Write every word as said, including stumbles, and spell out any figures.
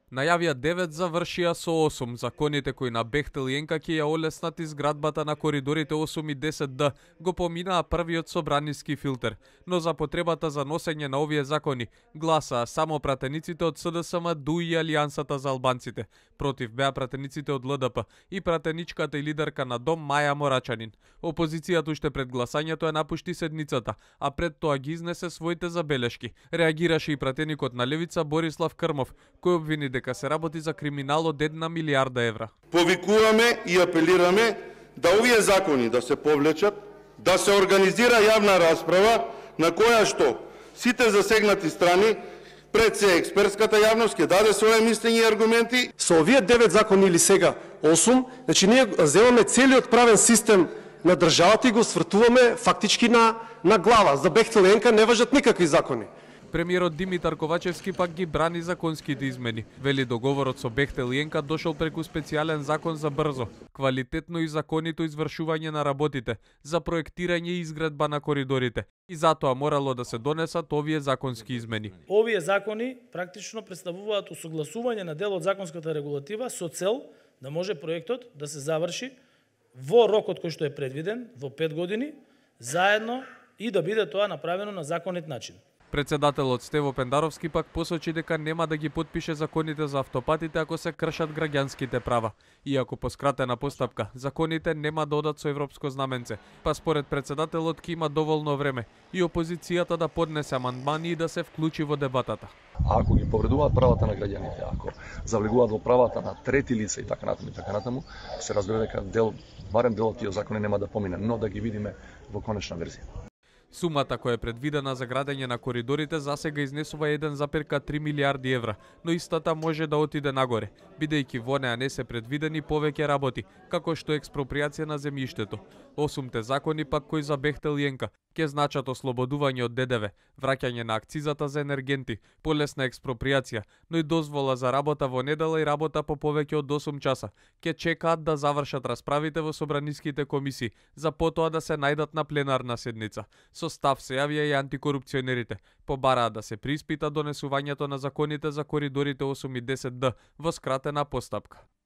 Најавија девет, завршија со осум. Законите кои на Бехтел и Енка ќе ја олеснат изградбата на коридорите осум и десет Д го поминаа првиот собраниски филтер, но за потребата за носење на овие закони гласаа само пратениците од С Д С М, Д У и Алијансата за албанците. Против беа пратениците од Л Д П и пратеничката и лидерка на Дом Маја Морачанин. Опозицијата уште пред гласањето ја напушти седницата, а пред тоа ги изнесе своите забелешки. Реагираше и пратеникот на Левица Борислав Крмов, кој обвини дека се работи за криминал од една милиарда евра. Повикуваме и апелираме да овие закони да се повлечат, да се организира јавна расправа на која што сите засегнати страни пред се експертската јавност ќе даде своje мислење и аргументи. Со овие девет закони или сега осум, значи ние земаме целиот правен систем на државата и го свртуваме фактички на на глава. За Бехтел и Енка не важат никакви закони. Премиерот Димитар Ковачевски пак ги брани законските измени. Вели договорот со Бехтел и Енка дошол преку специјален закон за брзо, квалитетно и законито извршување на работите, за проектирање и изградба на коридорите. И затоа морало да се донесат овие законски измени. Овие закони практично представуваат усогласување на дел од законската регулатива со цел да може проектот да се заврши во рокот кој што е предвиден, во пет години, заедно и да биде тоа направено на законит начин. Председателот Стево Пендаровски пак посочи дека нема да ги потпише законите за автопатите ако се кршат граѓанските права. Иако по скратена постапка, законите нема да одат со европско знаменце, па според председателот ќе има доволно време и опозицијата да поднесе амандмани и да се вклучи во дебатата. Ако ги повредуваат правата на граѓаните, ако завлегуваат во правата на трети лица и така натаму и така натаму, се разбира дека дел, барем дел од тие закони нема да помине, но да ги видиме во конечна верзија. Сумата која е предвидена за градење на коридорите засега изнесува еден запир три милиарди евра, но истата може да отиде нагоре, бидејќи во неа не се предвидени повеќе работи, како што експроприација на земјиштето. Осумте закони пак кои за Бехтел и Енка ќе значат ослободување од Д Д В, враќање на акцизата за енергенти, полесна експроприација, но и дозвола за работа во недела и работа по повеќе од осум часа. Ќе чекаат да завршат расправите во собраниските комисии, за потоа да се најдат на пленарна седница. Со став се јавија и антикорупционерите. Побараа да се приспита донесувањето на законите за коридорите осум и десет Д во скратена постапка.